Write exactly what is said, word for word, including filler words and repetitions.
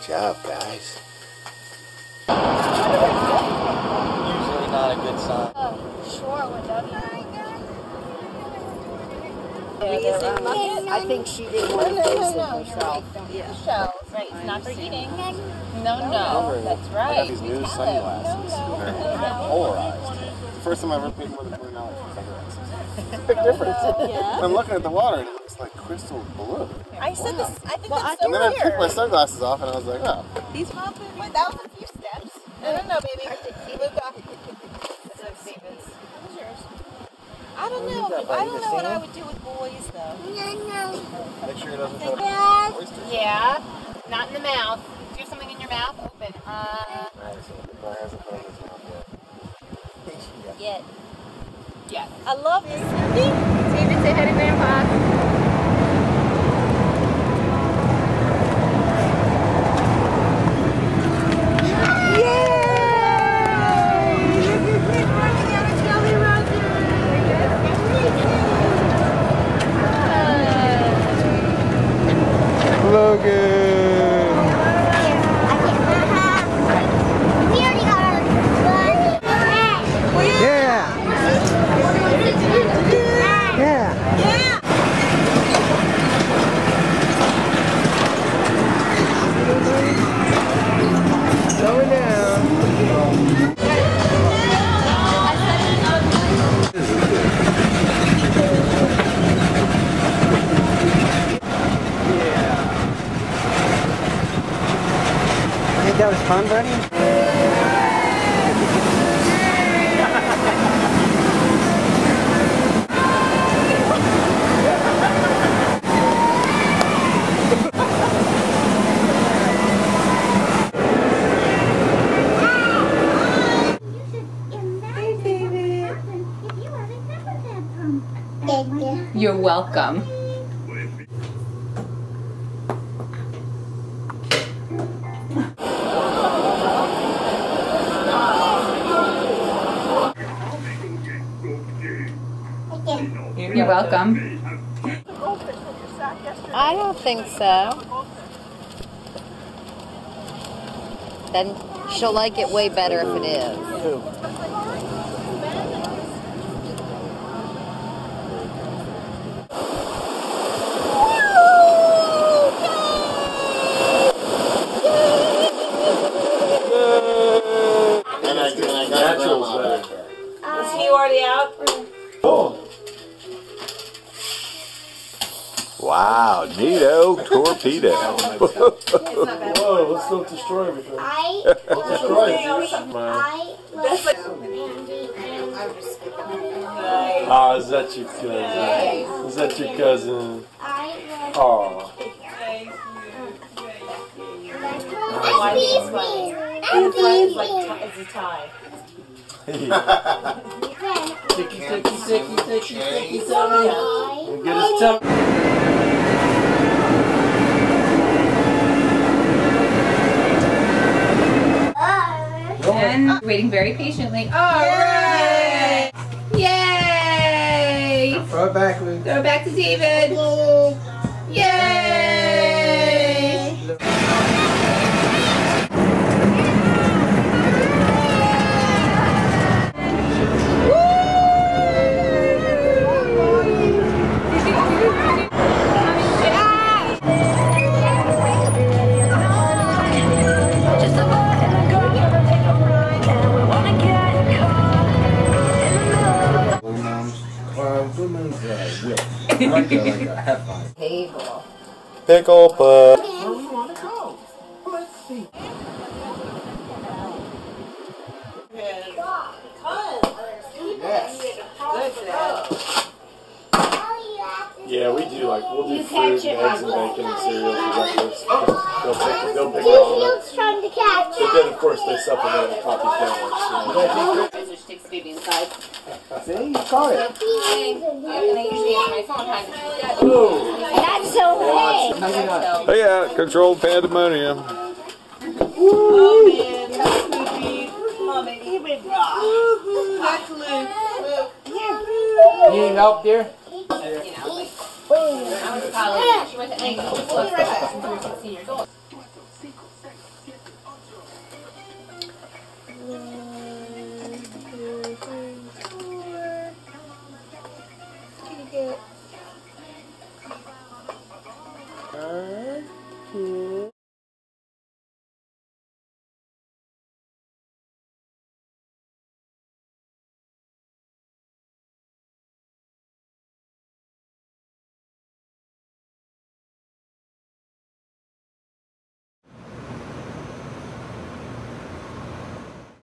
job, guys. Usually not a good sign. Oh, sure, when Dougie. I think she didn't want to face it herself. Yeah. Shells, right? It's not for eating. No, no, Remember, that's I right. got these new sunglasses. They're polarized. First time I ever paid more than twenty dollars for sunglasses. Big difference. Yeah. I'm looking at the water and it looks like crystal blue. I said this. I think Well, that's I so And then I weird. took my sunglasses off and I was like, oh. These well, but that was a few steps. No, no, no, baby. Luca. That's David's. Who's yours? I don't know. I don't know what I would do with boys, though. Make sure it doesn't have oysters. Yeah. Not in the mouth. Do something in your mouth. Open. Uh. Nice. But it hasn't put it in his mouth yet. Yet. Yet. I love this. David, say hi to Grandpa. That was fun, buddy? You're welcome. You're welcome. I don't think so. Then she'll like it way better if it is. And I, and I got naturals better. Is he already out? Oh. Wow, neato torpedo. Whoa, let's don't destroy everything. I Let's destroy it. I love Andy and Oh, is that your cousin? Is that your cousin? I love Oh. And Friends like it's a tie. Ticky, ticky, ticky, ticky, ticky, tummy. Get his tummy. And waiting very patiently. All right. Yay! Throw it back, Luke. Throw it back to David. Yay! Like a, like a headline. Table. Pickle putt. Where do we want to go? Let's see. Yeah, we do like we'll do fruit, and eggs, and bacon, and cereal for breakfast. They'll pick, they'll pick it all up. trying to catch But then, of course, they supplement with coffee sandwich. Which takes the baby inside. See, you caught it. And I usually answer my phone time. That's so big. Hey, yeah, controlled pandemonium. Oh man, that's creepy. Come on, baby. Give it. That's Luke. You need help, dear? You know, like, I went to college. She went to Angle. She was sixteen years old. it.